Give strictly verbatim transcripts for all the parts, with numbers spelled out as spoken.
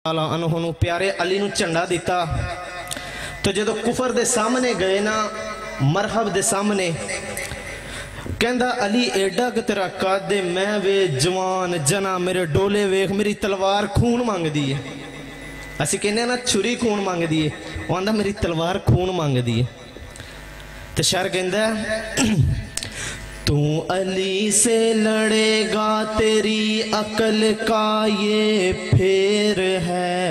अनहों प्यारे अली नूं झंडा दिता तो जो कुफर दे सामने गए ना मरहब दे सामने कहंदा अली एडा कि तेरा कद मैं वे जवान जना मेरे डोले वेख मेरी तलवार खून मंगदी है। असीं कहने ना छुरी खून मंगदी है, वो आंदा मेरी तलवार खून मंगदी है। तो शायर कहंदा तू अली से लड़ेगा तेरी अकल का ये फेर है।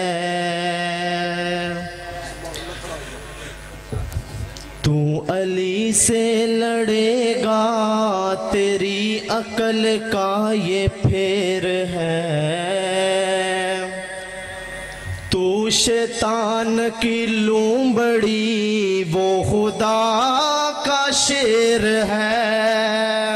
तू अली से लड़ेगा तेरी अकल का ये फेर है। तू शैतान की लूंबड़ी वो खुदा का शेर है।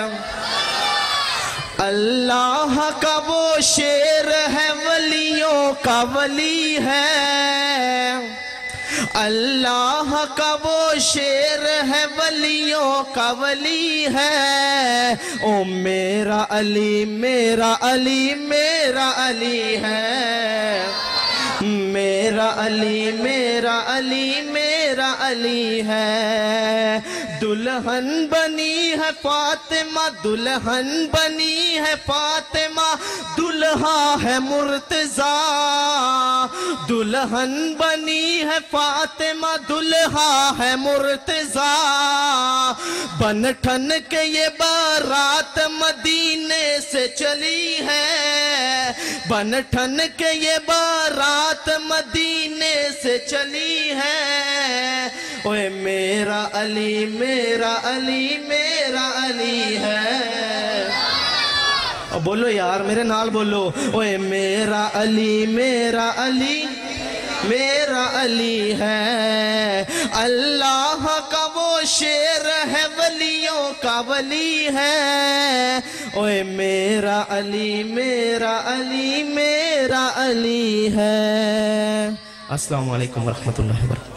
अल्लाह का वो शेर है वलियों का वली है। अल्लाह का वो शेर है वलियों का वली है। ओ मेरा अली मेरा अली मेरा अली है। मेरा अली मेरा अली मेरा अली है। दुल्हन बनी है फातिमा दुल्हन बनी है फातिमा दुल्हा है मुर्तजा। दुल्हन बनी है फातिमा दुल्हा है मुर्तजा। बन ठन के ये बारात मदीने से चली है। बन ठन के ये बारात मदीने से चली है। ओए मेरा अली मेरा अली मेरा अली है। और बोलो यार मेरे नाल बोलो ओए मेरा अली मेरा अली मेरा अली है। अल्लाह का वो शेर है वलियों का वली है। ओए मेरा अली मेरा अली मेरा अली है। अस्सलाम वालेकुम वरहमतुल्लाहि वबरकातुहू।